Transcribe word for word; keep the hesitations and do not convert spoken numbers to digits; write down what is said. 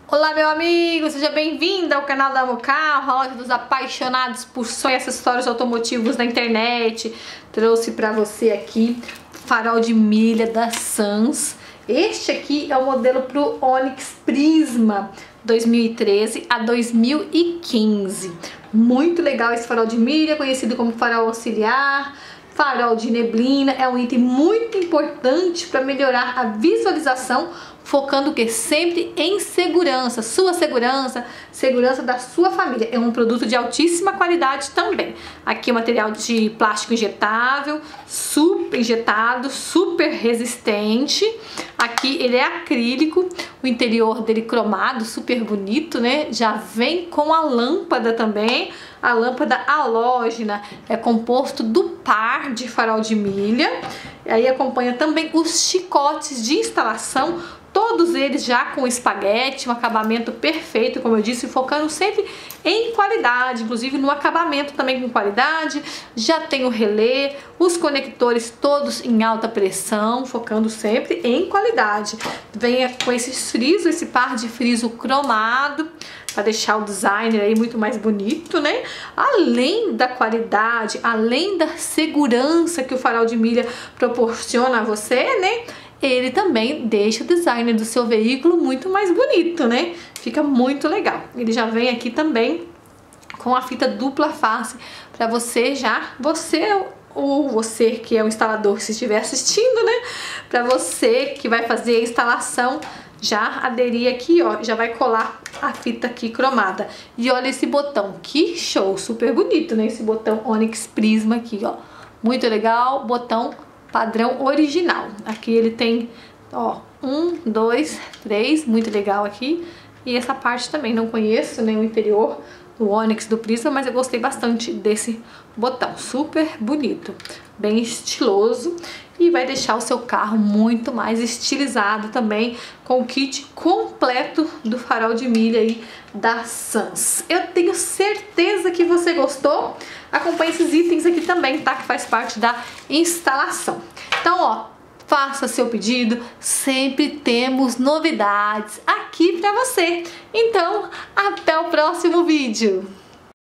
Olá, meu amigo, seja bem-vindo ao canal da Amo Carro, a loja dos apaixonados por sonhos e acessórios automotivos na internet. Trouxe pra você aqui farol de milha da Sans. Este aqui é o modelo pro Onix Prisma dois mil e treze a dois mil e quinze. Muito legal esse farol de milha, conhecido como farol auxiliar, farol de neblina. É um item muito importante para melhorar a visualização, focando o que? Sempre em segurança, sua segurança, segurança da sua família. É um produto de altíssima qualidade também. Aqui é material de plástico injetável, super injetado, super resistente. Aqui ele é acrílico, o interior dele cromado, super bonito, né? Já vem com a lâmpada também. A lâmpada halógena é composto do par de farol de milha. Aí acompanha também os chicotes de instalação, todos eles já com espaguete, um acabamento perfeito, como eu disse, focando sempre em qualidade, inclusive no acabamento também com qualidade. Já tem o relé, os conectores todos em alta pressão, focando sempre em qualidade. Vem com esses frisos, esse par de friso cromado, para deixar o designer aí muito mais bonito, né? Além da qualidade, além da segurança que o farol de milha proporciona a você, né? Ele também deixa o design do seu veículo muito mais bonito, né? Fica muito legal. Ele já vem aqui também com a fita dupla face para você já, você ou você que é o instalador, se estiver assistindo, né? Para você que vai fazer a instalação, já aderir aqui, ó, já vai colar a fita aqui cromada. E olha esse botão, que show, super bonito, né? Esse botão Onix Prisma aqui, ó, muito legal, botão padrão original. Aqui ele tem, ó, um, dois, três, muito legal aqui. E essa parte também não conheço, né, o interior do Onix do Prisma, mas eu gostei bastante desse botão, super bonito, bem estiloso. E vai deixar o seu carro muito mais estilizado também, com o kit completo do farol de milha aí da Sans. Eu tenho certeza que você gostou. Acompanhe esses itens aqui também, tá? Que faz parte da instalação. Então, ó, faça seu pedido. Sempre temos novidades aqui pra você. Então, até o próximo vídeo.